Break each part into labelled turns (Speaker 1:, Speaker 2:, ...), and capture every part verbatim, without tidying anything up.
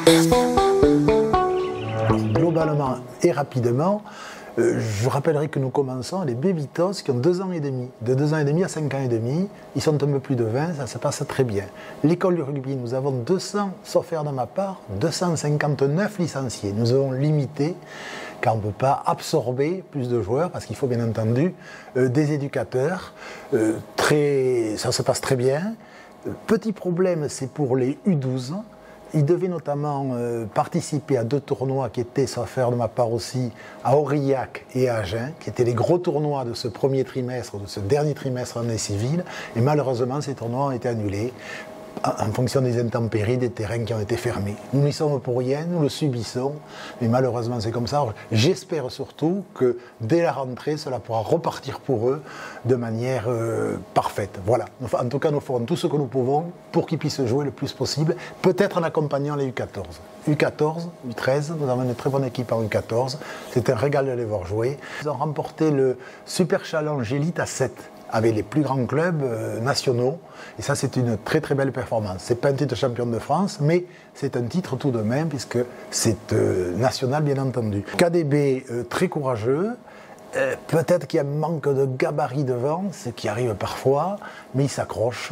Speaker 1: Alors, globalement et rapidement, euh, je rappellerai que nous commençons les Bébitos qui ont deux ans et demi. De deux ans et demi à cinq ans et demi, ils sont un peu plus de vingt, ça se passe très bien. L'école du rugby, nous avons deux cents, sauf faire de ma part, deux cent cinquante-neuf licenciés. Nous avons limité, car on ne peut pas absorber plus de joueurs, parce qu'il faut bien entendu euh, des éducateurs. Euh, très, ça se passe très bien. Petit problème, c'est pour les U douze. Ils devaient notamment euh, participer à deux tournois qui étaient, sauf faire de ma part aussi, à Aurillac et à Agen, qui étaient les gros tournois de ce premier trimestre, de ce dernier trimestre en année civile. Et malheureusement, ces tournois ont été annulés en fonction des intempéries, des terrains qui ont été fermés. Nous n'y sommes pour rien, nous le subissons, mais malheureusement c'est comme ça. J'espère surtout que dès la rentrée, cela pourra repartir pour eux de manière euh, parfaite. Voilà. En tout cas, nous ferons tout ce que nous pouvons pour qu'ils puissent jouer le plus possible, peut-être en accompagnant les U quatorze. U quatorze, U treize, nous avons une très bonne équipe en U quatorze, c'est un régal de les voir jouer. Ils ont remporté le Super Challenge Elite à sept. Avec les plus grands clubs euh, nationaux. Et ça, c'est une très très belle performance. Ce n'est pas un titre de champion de France, mais c'est un titre tout de même, puisque c'est euh, national, bien entendu. K D B, euh, très courageux. Euh, Peut-être qu'il y a un manque de gabarit devant, ce qui arrive parfois, mais ils s'accrochent.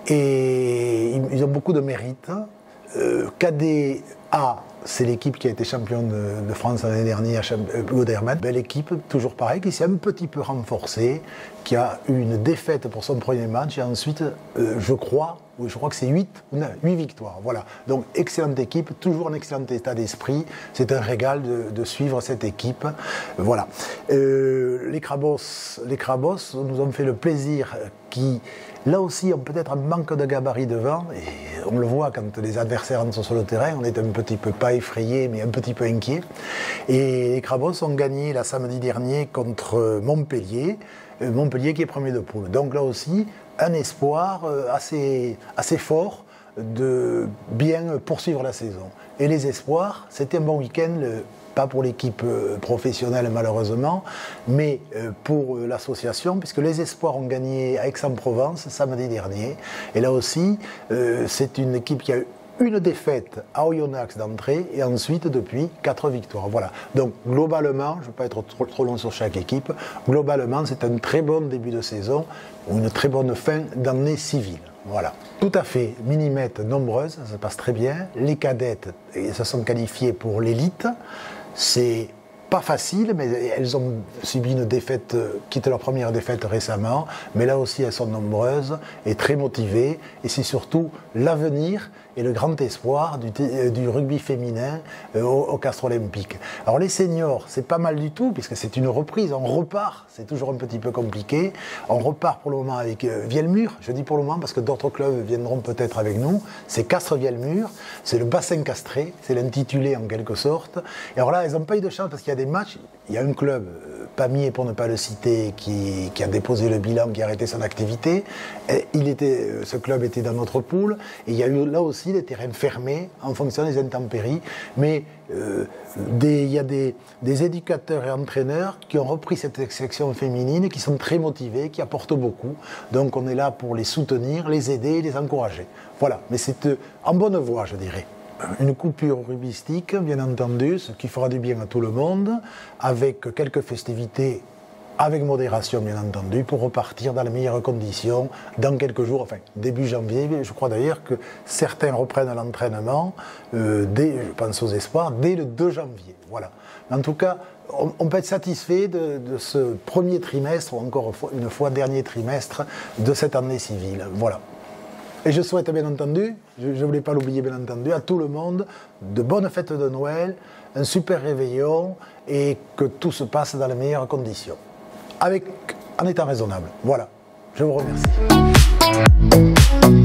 Speaker 1: Et ils, ils ont beaucoup de mérite. Euh, K D A, c'est l'équipe qui a été championne de, de France l'année dernière, Goderman. Belle équipe, toujours pareil, qui s'est un petit peu renforcée, qui a eu une défaite pour son premier match, et ensuite, euh, je crois, je crois que c'est huit victoires. Voilà. Donc, excellente équipe, toujours un excellent état d'esprit. C'est un régal de, de suivre cette équipe. Voilà. Euh, les Crabos, les Crabos nous ont fait le plaisir qui, là aussi, ont peut-être un manque de gabarit devant. Et on le voit quand les adversaires entrent sur le terrain, on est un petit peu, pas effrayé, mais un petit peu inquiet. Et les Crabos ont gagné la samedi dernier contre Montpellier. Montpellier qui est premier de poule. Donc là aussi, un espoir assez, assez fort de bien poursuivre la saison. Et les espoirs, c'était un bon week-end, pas pour l'équipe professionnelle malheureusement, mais pour l'association, puisque les espoirs ont gagné à Aix-en-Provence samedi dernier. Et là aussi, c'est une équipe qui a eu une défaite à Oyonnax d'entrée et ensuite depuis quatre victoires. Voilà. Donc globalement, je ne veux pas être trop, trop long sur chaque équipe, globalement c'est un très bon début de saison ou une très bonne fin d'année civile. Voilà. Tout à fait, minimètres nombreuses, ça se passe très bien. Les cadettes se sont qualifiées pour l'élite. C'est pas facile, mais elles ont subi une défaite, quitté leur première défaite récemment, mais là aussi elles sont nombreuses et très motivées, et c'est surtout l'avenir et le grand espoir du, du rugby féminin euh, au, au Castres Olympique. Alors les seniors, c'est pas mal du tout, puisque c'est une reprise, on repart, c'est toujours un petit peu compliqué, on repart pour le moment avec euh, Vielmur, je dis pour le moment parce que d'autres clubs viendront peut-être avec nous, c'est Castres-Vielmur, c'est le bassin castré, c'est l'intitulé en quelque sorte, et alors là, elles n'ont pas eu de chance parce qu'il y a des matchs, il y a un club, euh, Pamiers pour ne pas le citer, qui, qui a déposé le bilan, qui a arrêté son activité, et il était, ce club était dans notre poule, et il y a eu là aussi des terrains fermés en fonction des intempéries, mais euh, des, il y a des, des éducateurs et entraîneurs qui ont repris cette section féminine, qui sont très motivés, qui apportent beaucoup, donc on est là pour les soutenir, les aider, les encourager. Voilà, mais c'est euh, en bonne voie, je dirais. Une coupure rugbyistique, bien entendu, ce qui fera du bien à tout le monde, avec quelques festivités, avec modération, bien entendu, pour repartir dans les meilleures conditions dans quelques jours, enfin début janvier. Je crois d'ailleurs que certains reprennent l'entraînement, euh, dès, je pense aux espoirs, dès le deux janvier. Voilà. En tout cas, on, on peut être satisfait de, de ce premier trimestre, ou encore une fois dernier trimestre, de cette année civile. Voilà. Et je souhaite bien entendu, je ne voulais pas l'oublier bien entendu, à tout le monde de bonnes fêtes de Noël, un super réveillon et que tout se passe dans les meilleures conditions. Avec, en étant raisonnable. Voilà. Je vous remercie.